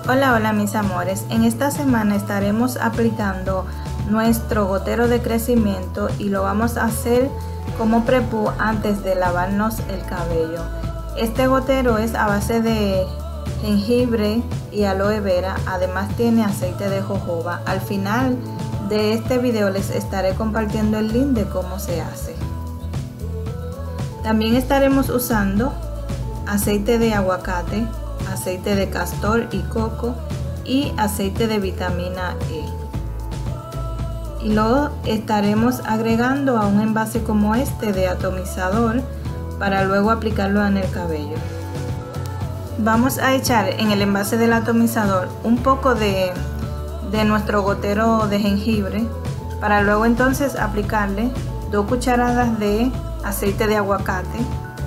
Hola, hola mis amores, en esta semana estaremos aplicando nuestro gotero de crecimiento y lo vamos a hacer como prepú antes de lavarnos el cabello. Este gotero es a base de jengibre y aloe vera, además tiene aceite de jojoba. Al final de este video les estaré compartiendo el link de cómo se hace. También estaremos usando aceite de aguacate, aceite de castor y coco y aceite de vitamina E. Y lo estaremos agregando a un envase como este de atomizador para luego aplicarlo en el cabello. Vamos a echar en el envase del atomizador un poco de nuestro gotero de jengibre para luego entonces aplicarle 2 cucharadas de aceite de aguacate,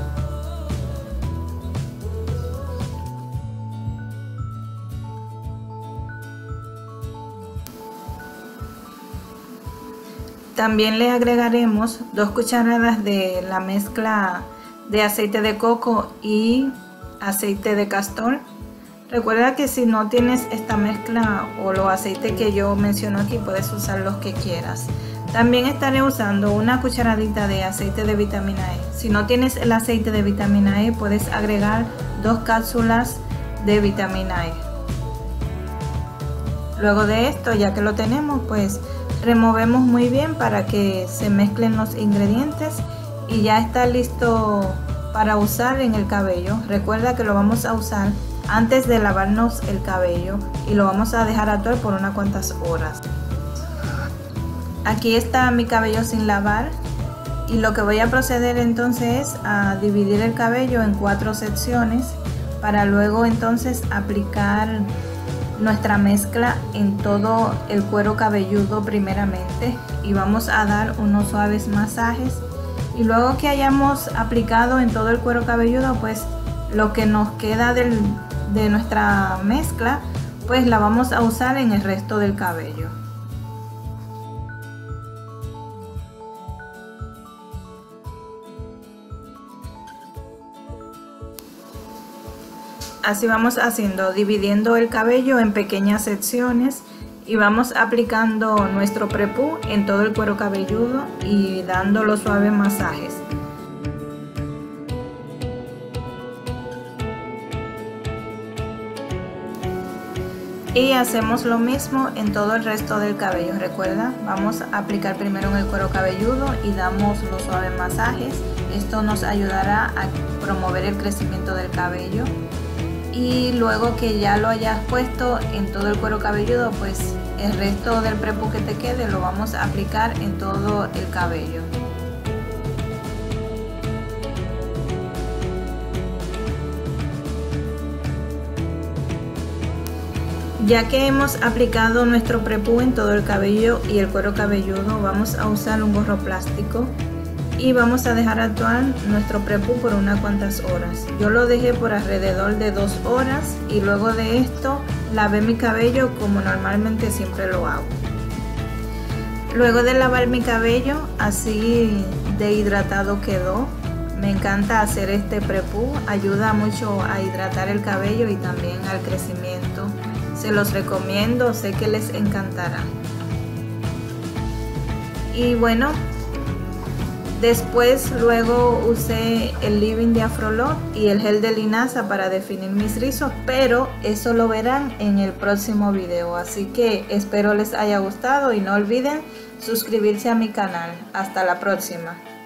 también le agregaremos 2 cucharadas de la mezcla de aceite de coco y aceite de castor. Recuerda que si no tienes esta mezcla o los aceites que yo menciono aquí, puedes usar los que quieras. También estaré usando una cucharadita de aceite de vitamina E. Si no tienes el aceite de vitamina E, puedes agregar 2 cápsulas de vitamina E. Luego de esto, ya que lo tenemos, pues removemos muy bien para que se mezclen los ingredientes y ya está listo para usar en el cabello. Recuerda que lo vamos a usar antes de lavarnos el cabello y lo vamos a dejar actuar por unas cuantas horas. Aquí está mi cabello sin lavar y lo que voy a proceder entonces es a dividir el cabello en 4 secciones para luego entonces aplicar nuestra mezcla en todo el cuero cabelludo primeramente, y vamos a dar unos suaves masajes, y luego que hayamos aplicado en todo el cuero cabelludo, pues lo que nos queda de nuestra mezcla pues la vamos a usar en el resto del cabello. Así vamos haciendo, dividiendo el cabello en pequeñas secciones y vamos aplicando nuestro prepú en todo el cuero cabelludo y dando los suaves masajes. Y hacemos lo mismo en todo el resto del cabello. Recuerda, vamos a aplicar primero en el cuero cabelludo y damos los suaves masajes. Esto nos ayudará a promover el crecimiento del cabello. Y luego que ya lo hayas puesto en todo el cuero cabelludo, pues el resto del prepú que te quede lo vamos a aplicar en todo el cabello. Ya que hemos aplicado nuestro prepú en todo el cabello y el cuero cabelludo, vamos a usar un gorro plástico y vamos a dejar actuar nuestro prepú por unas cuantas horas. Yo lo dejé por alrededor de 2 horas y luego de esto lavé mi cabello como normalmente siempre lo hago. Luego de lavar mi cabello, así de hidratado quedó. Me encanta hacer este prepú, ayuda mucho a hidratar el cabello y también al crecimiento. Se los recomiendo, sé que les encantará. Y bueno, después luego usé el leave-in de Afrolot y el gel de linaza para definir mis rizos, pero eso lo verán en el próximo video. Así que espero les haya gustado y no olviden suscribirse a mi canal. Hasta la próxima.